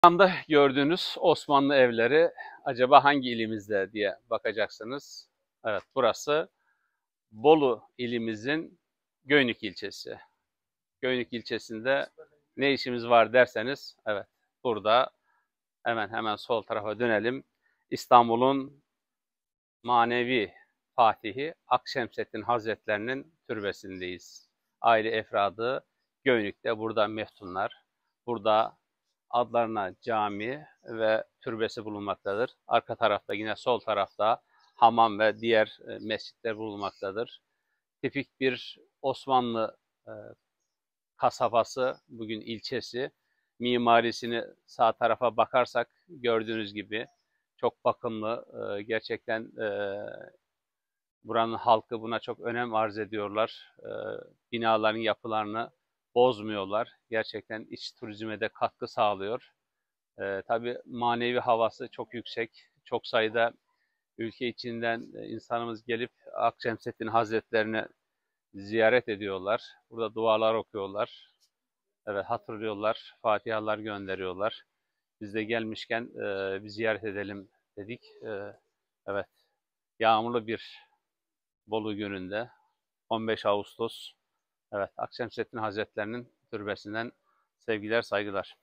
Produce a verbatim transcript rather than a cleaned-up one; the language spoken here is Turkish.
Anda gördüğünüz Osmanlı evleri acaba hangi ilimizde diye bakacaksınız. Evet, burası Bolu ilimizin Göynük ilçesi. Göynük ilçesinde ne işimiz var derseniz, evet burada hemen hemen sol tarafa dönelim. İstanbul'un manevi fatihi Akşemseddin Hazretlerinin türbesindeyiz. Aile efradı Göynük'te burada meftunlar. Burada adlarına cami ve türbesi bulunmaktadır. Arka tarafta yine sol tarafta hamam ve diğer mescitler bulunmaktadır. Tipik bir Osmanlı e, kasabası, bugün ilçesi. Mimarisini sağ tarafa bakarsak gördüğünüz gibi çok bakımlı, e, gerçekten e, buranın halkı buna çok önem arz ediyorlar. E, binaların yapılarını bozmuyorlar. Gerçekten iç turizme de katkı sağlıyor. E, tabii manevi havası çok yüksek. Çok sayıda ülke içinden insanımız gelip Akşemseddin Hazretlerini ziyaret ediyorlar. Burada dualar okuyorlar. Evet, hatırlıyorlar. Fatihalar gönderiyorlar. Biz de gelmişken e, bir ziyaret edelim dedik. E, evet, yağmurlu bir Bolu gününde on beş Ağustos. Evet, Akşemseddin Hazretlerinin türbesinden sevgiler, saygılar.